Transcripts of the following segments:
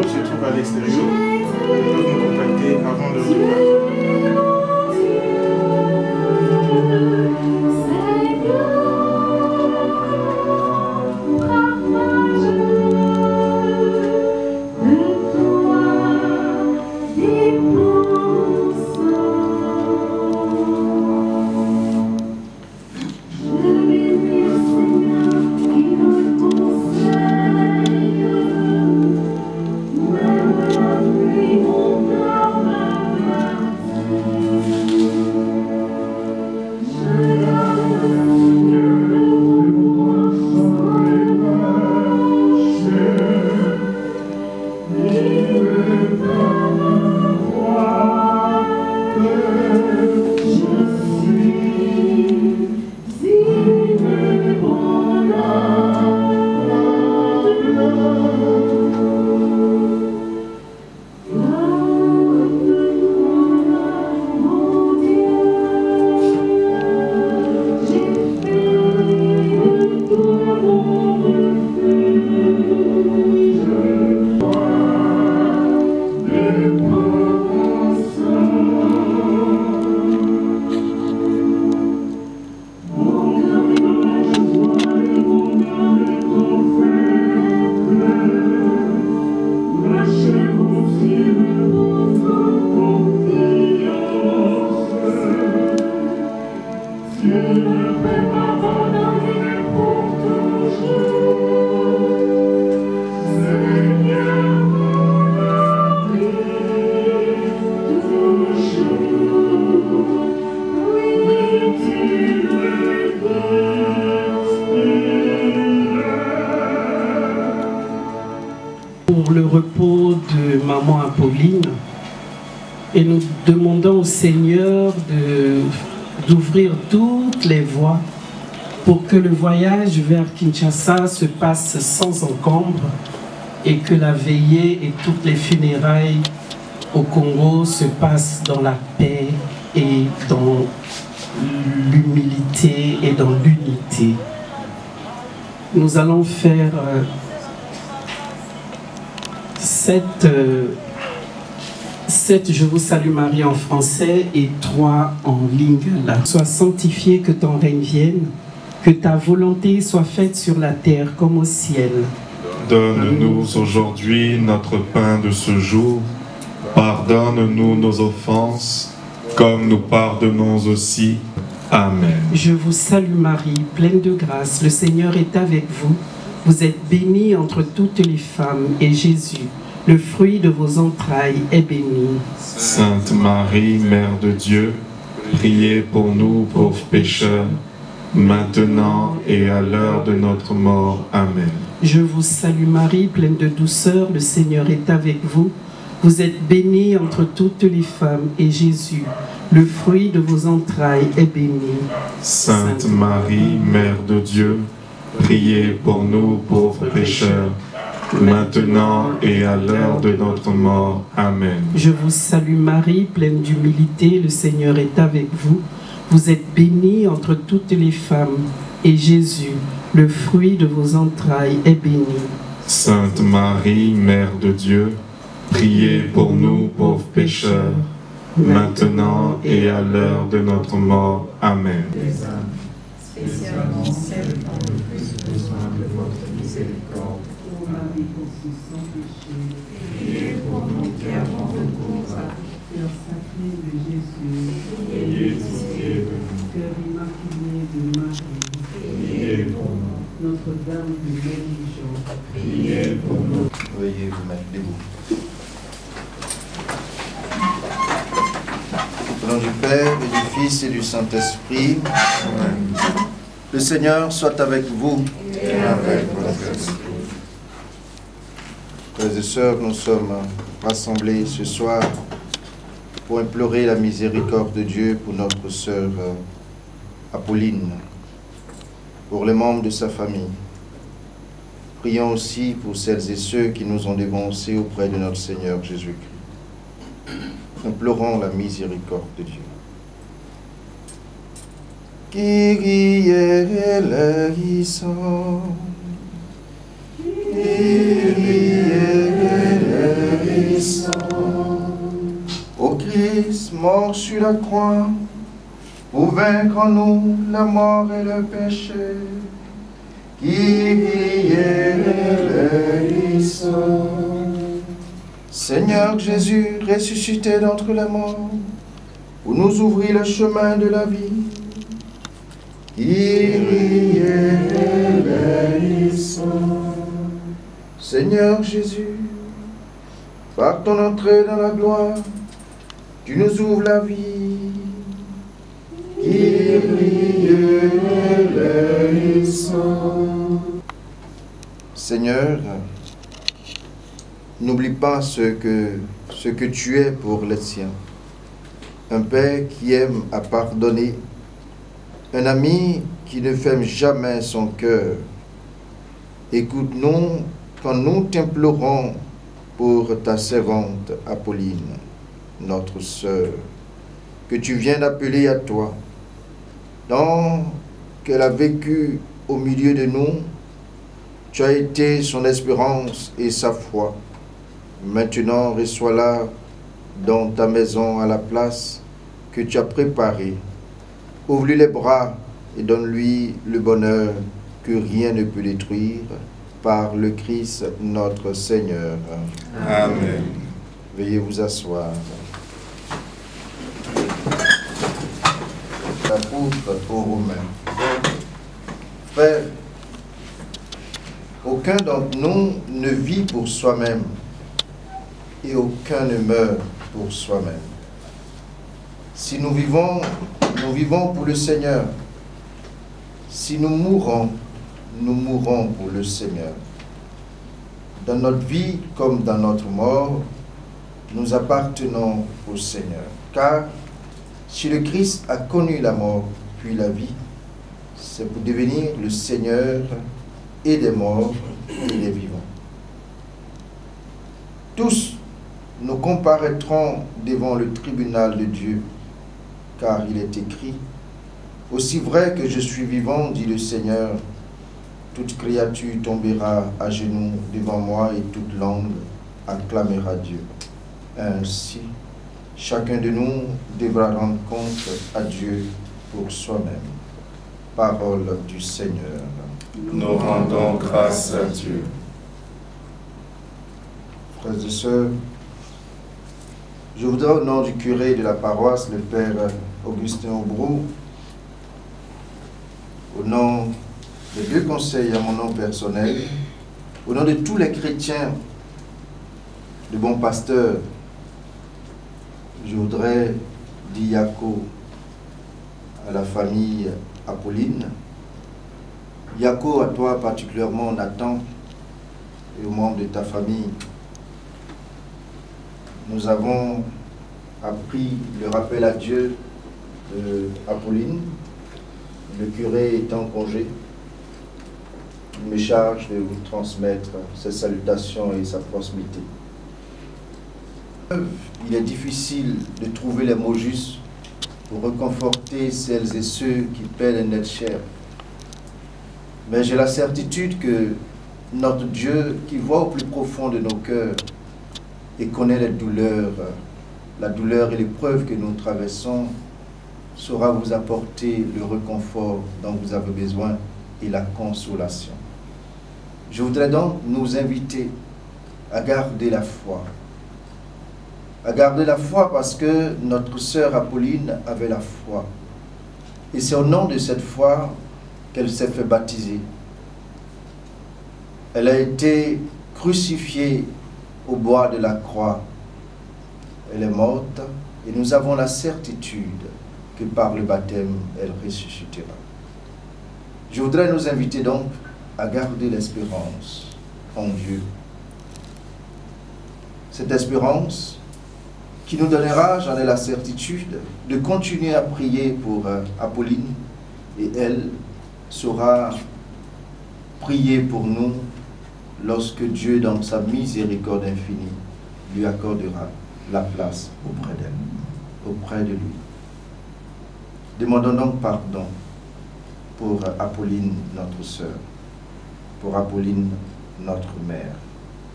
se trouvent à l'extérieur peuvent nous contacter avant leur départ. Pour le repos de maman Apolline, et nous demandons au Seigneur d'ouvrir toutes les voies pour que le voyage vers Kinshasa se passe sans encombre et que la veillée et toutes les funérailles au Congo se passent dans la paix et dans l'humilité et dans l'unité. Nous allons faire sept Je vous salue Marie en français et 3 en lingala. Sois sanctifié, que ton règne vienne, que ta volonté soit faite sur la terre comme au ciel. Donne-nous aujourd'hui notre pain de ce jour. Pardonne-nous nos offenses, comme nous pardonnons aussi. Amen. Je vous salue Marie, pleine de grâce, le Seigneur est avec vous. Vous êtes bénie entre toutes les femmes, et Jésus, le fruit de vos entrailles, est béni. Sainte Marie, Mère de Dieu, priez pour nous pauvres pécheurs, maintenant et à l'heure de notre mort. Amen. Je vous salue Marie, pleine de douceur, le Seigneur est avec vous. Vous êtes bénie entre toutes les femmes, et Jésus, le fruit de vos entrailles, est béni. Sainte Marie, Mère de Dieu, priez pour nous pauvres pécheurs, maintenant et à l'heure de notre mort. Amen. Je vous salue Marie, pleine d'humilité, le Seigneur est avec vous. Vous êtes bénie entre toutes les femmes, et Jésus, le fruit de vos entrailles, est béni. Sainte Marie, Mère de Dieu, priez pour nous pauvres pécheurs, maintenant et à l'heure de notre mort. Amen. Spécialement celle dont le plus besoin de votre miséricorde. Ô Marie conçue sans péché, Priez pour nous qui avons recours à cœur sacré de Jésus, Ayez pitié de nous. cœur immaculé de Marie, Priez pour nous. Notre-Dame de Bénédiction, Priez pour nous. Veuillez vous mettre debout. Au nom du Père et du Fils et du Saint-Esprit, Amen. Le Seigneur soit avec vous. Et avec votre esprit. Frères et sœurs, nous sommes rassemblés ce soir pour implorer la miséricorde de Dieu pour notre sœur Apolline, pour les membres de sa famille. Prions aussi pour celles et ceux qui nous ont dévancés auprès de notre Seigneur Jésus-Christ. Implorons la miséricorde de Dieu. Kyrie eleison, Kyrie eleison. sur la croix pour vaincre en nous la mort et le péché. Kyrie eleison. Seigneur Jésus, ressuscité d'entre les morts, pour nous ouvrir le chemin de la vie. Kyrie eleison. Seigneur Jésus, par ton entrée dans la gloire, tu nous ouvres la vie. Kyrie eleison. Seigneur, n'oublie pas ce que tu es pour les siens. Un Père qui aime à pardonner, un ami qui ne ferme jamais son cœur. Écoute-nous quand nous t'implorons pour ta servante Apolline, notre sœur, que tu viens d'appeler à toi. Tant qu'elle a vécu au milieu de nous, tu as été son espérance et sa foi. Maintenant, reçois-la dans ta maison à la place que tu as préparée. Ouvre-lui les bras et donne-lui le bonheur que rien ne peut détruire, par le Christ notre Seigneur. Amen. Veuillez vous asseoir. L'apôtre aux Romains. Frères, aucun d'entre nous ne vit pour soi-même et aucun ne meurt pour soi-même. Si nous vivons pour le Seigneur. Si nous mourons pour le Seigneur. Dans notre vie comme dans notre mort, nous appartenons au Seigneur. Car si le Christ a connu la mort puis la vie, c'est pour devenir le Seigneur et des morts et des vivants. Tous nous comparaîtrons devant le tribunal de Dieu, car il est écrit: aussi vrai que je suis vivant, dit le Seigneur, toute créature tombera à genoux devant moi et toute langue acclamera Dieu. Ainsi, chacun de nous devra rendre compte à Dieu pour soi-même. Parole du Seigneur. Nous rendons grâce à Dieu. Frères et sœurs, je voudrais au nom du curé de la paroisse, le Père Augustin Aubrou, au nom des deux conseils, à mon nom personnel, au nom de tous les chrétiens de bons pasteurs, je voudrais dire Yako à la famille Apolline. Yako, à toi particulièrement, Nathan, et aux membres de ta famille. Nous avons appris le rappel à Dieu de Apolline. Le curé est en congé. Il me charge de vous transmettre ses salutations et sa proximité. Il est difficile de trouver les mots justes pour réconforter celles et ceux qui peinent à être chers. Mais j'ai la certitude que notre Dieu, qui voit au plus profond de nos cœurs et connaît les douleurs, la douleur et l'épreuve que nous traversons, saura vous apporter le réconfort dont vous avez besoin et la consolation. Je voudrais donc nous inviter à garder la foi. À garder la foi parce que notre sœur Apolline avait la foi. Et c'est au nom de cette foi qu'elle s'est fait baptiser. Elle a été crucifiée au bois de la croix. Elle est morte et nous avons la certitude que par le baptême, elle ressuscitera. Je voudrais nous inviter donc à garder l'espérance en Dieu. Cette espérance qui nous donnera, j'en ai la certitude, de continuer à prier pour Apolline, et elle saura prier pour nous lorsque Dieu, dans sa miséricorde infinie, lui accordera la place auprès d'elle, auprès de lui. Demandons donc pardon pour Apolline, notre sœur, pour Apolline, notre mère.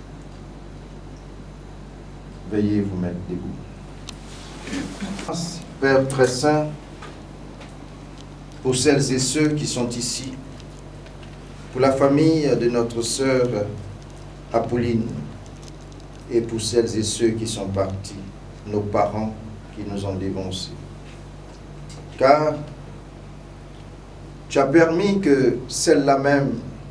Veuillez vous mettre debout. Père très saint, pour celles et ceux qui sont ici, pour la famille de notre sœur Apolline, et pour celles et ceux qui sont partis, nos parents qui nous ont dévancés. Car tu as permis que celle-là même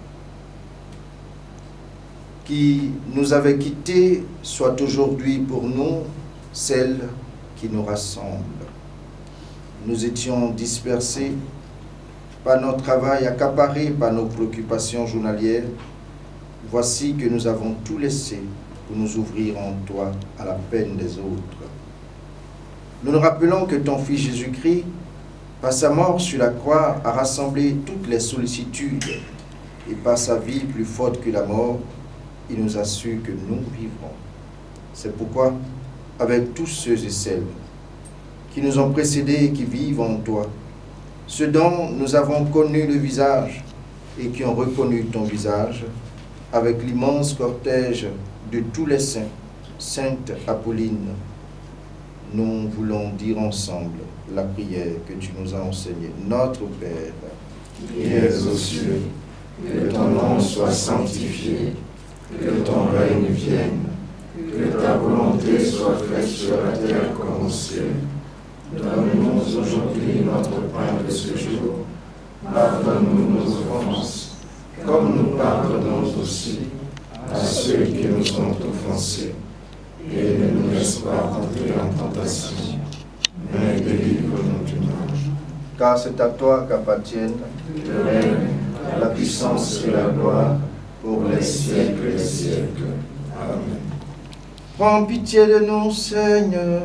qui nous avait quittés soit aujourd'hui pour nous celle qui nous rassemble. Nous étions dispersés par notre travail, accaparés par nos préoccupations journalières. Voici que nous avons tout laissé pour nous ouvrir en toi à la peine des autres. Nous nous rappelons que ton Fils Jésus-Christ, par sa mort sur la croix, a rassemblé toutes les sollicitudes et par sa vie plus forte que la mort, il nous assure que nous vivrons. C'est pourquoi, avec tous ceux et celles qui nous ont précédés et qui vivent en toi, ceux dont nous avons connu le visage et qui ont reconnu ton visage, avec l'immense cortège de tous les saints, Sainte Apolline, nous voulons dire ensemble la prière que tu nous as enseignée. Notre Père, qui es aux cieux, que ton nom soit sanctifié, que ton règne vienne, que ta volonté soit faite sur la terre comme au ciel. Donne-nous aujourd'hui notre pain de ce jour. Pardonne-nous nos offenses, comme nous pardonnons aussi à ceux qui nous ont offensés. Et ne nous laisse pas entrer en tentation, mais délivre-nous du mal. Car c'est à toi qu'appartiennent Le règne, la puissance et la gloire, pour les siècles des siècles. Amen. Prends pitié de nous, Seigneur.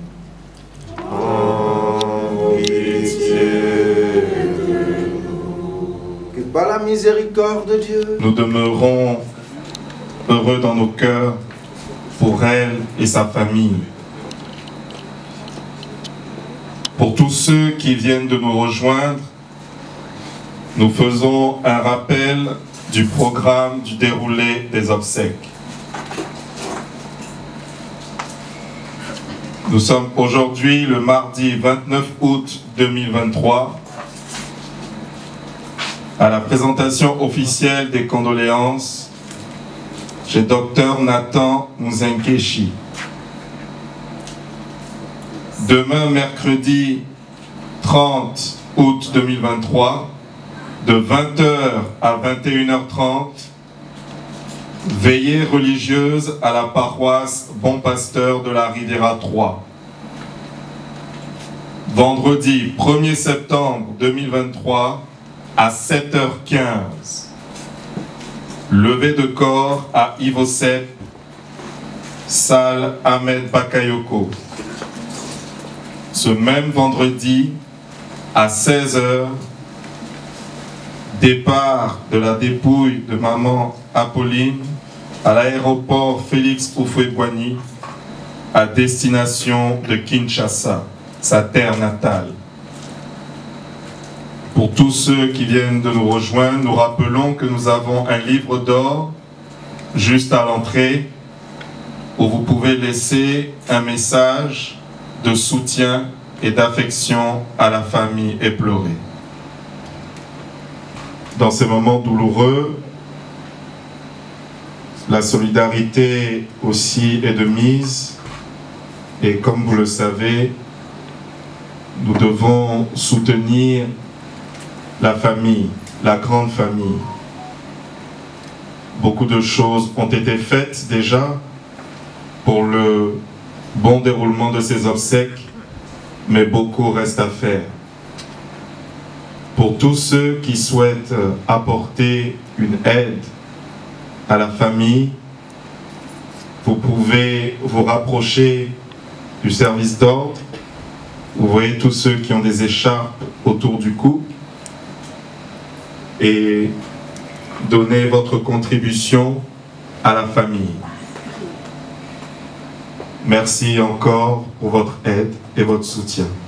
Oh, pitié de nous. Que par la miséricorde de Dieu, Nous demeurons heureux dans nos cœurs pour elle et sa famille. Pour tous ceux qui viennent de nous rejoindre, nous faisons un rappel du programme du déroulé des obsèques. Nous sommes aujourd'hui le mardi 29 août 2023 à la présentation officielle des condoléances chez Dr Nathan Muzenkeshi. Demain, mercredi 30 août 2023, de 20h à 21h30, veillée religieuse à la paroisse Bon Pasteur de la Riviera 3. Vendredi 1er septembre 2023 à 7h15. Levée de corps à Ivosep, salle Ahmed Bakayoko. Ce même vendredi à 16h, départ de la dépouille de maman Apolline à l'aéroport Félix Houphouët-Boigny à destination de Kinshasa, sa terre natale. Pour tous ceux qui viennent de nous rejoindre, nous rappelons que nous avons un livre d'or juste à l'entrée où vous pouvez laisser un message de soutien et d'affection à la famille éplorée. Dans ces moments douloureux, la solidarité aussi est de mise et comme vous le savez, nous devons soutenir la famille, la grande famille. Beaucoup de choses ont été faites déjà pour le bon déroulement de ces obsèques, mais beaucoup reste à faire. Pour tous ceux qui souhaitent apporter une aide à la famille, vous pouvez vous rapprocher du service d'ordre. Vous voyez tous ceux qui ont des écharpes autour du cou et donner votre contribution à la famille. Merci encore pour votre aide et votre soutien.